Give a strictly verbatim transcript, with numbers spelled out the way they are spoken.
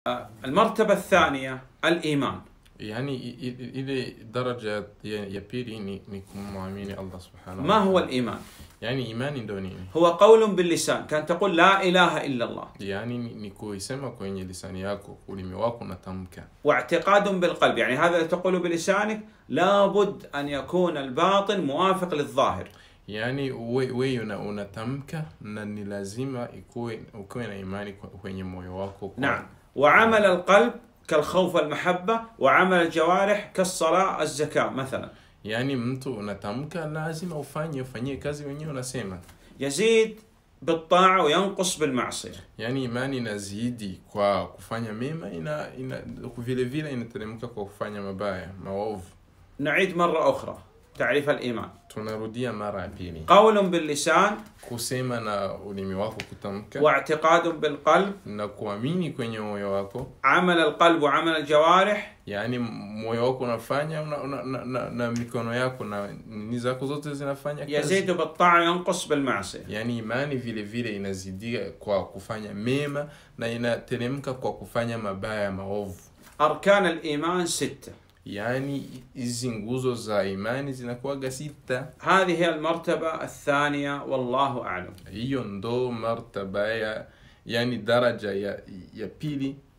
المرتبة الثانية الإيمان. يعني إلى درجة يبيري نكون مؤمنين الله سبحانه. ما هو الإيمان؟ يعني إيمان دوني هو قول باللسان، كان تقول لا إله إلا الله. يعني نكو يسمى كوني لسانياكو ولمواكو نتمك. واعتقاد بالقلب، يعني هذا اللي تقوله بلسانك لابد أن يكون الباطن موافق للظاهر. يعني وي وي unatamka na ni lazima ikuwe ukiwe na imani kwenye moyo wako. نعم. وعمل القلب كالخوف والمحبة، وعمل الجوارح كالصلاة الزكاة مثلا. يعني mtu unatamka lazima ufanye ufanyie kazi wenyewe unasema. يزيد بالطاعة وينقص بالمعصية. يعني imani inazidi kwa kufanya mema ina ina vile vile inateremka kwa kufanya mabaya maovu. نعيد مرة أخرى تعريف الإيمان. tunarudia mara ya pili. قول باللسان، kusema na ulimi wako kutamka. واعتقاد بالقلب، na kuamini kwenye moyo wako. عمل القلب وعمل الجوارح، yani moyo wako unafanya na, na, na, na, na mikono yako na nini zako zote zinafanya kazi. يزيد بالطاعة ينقص بالمعصية. yani imani vile vile inazidia kwa kufanya mema na inateremka kwa kufanya mabaya maovu. أركان الإيمان ستة. يعني hizi nguzo za imani zinakuwa sita. هذه هي المرتبة الثانية والله أعلم. hiyo ndo martaba ya yani daraja ya ya pili